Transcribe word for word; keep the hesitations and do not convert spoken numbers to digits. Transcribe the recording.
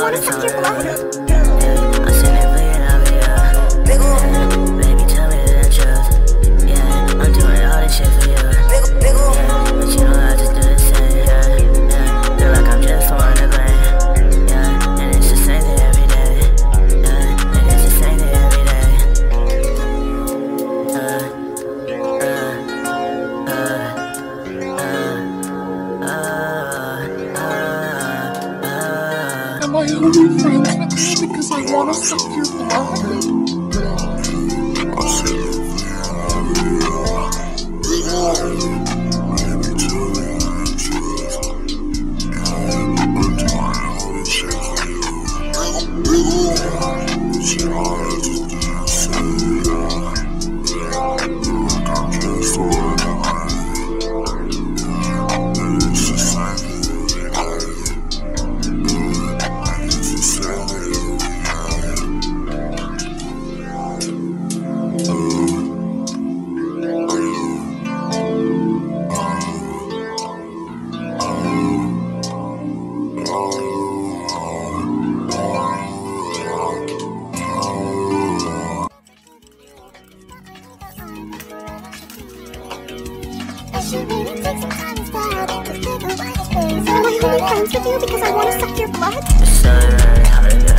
wanna suck your blood. I'm sitting bleeding over you. Baby, tell me the truth. Yeah, I'm doing all this shit for you. Yeah, but you know I just do the same. Yeah, yeah. Feel like I'm just one to blame. Yeah, and it's the same thing every day. Yeah, and it's the same thing every day. Uh, uh, uh, uh, uh, uh, uh. Am I only friends with you because I wanna suck your blood? Am I only friends with you because I wanna suck your blood? It's so very hard.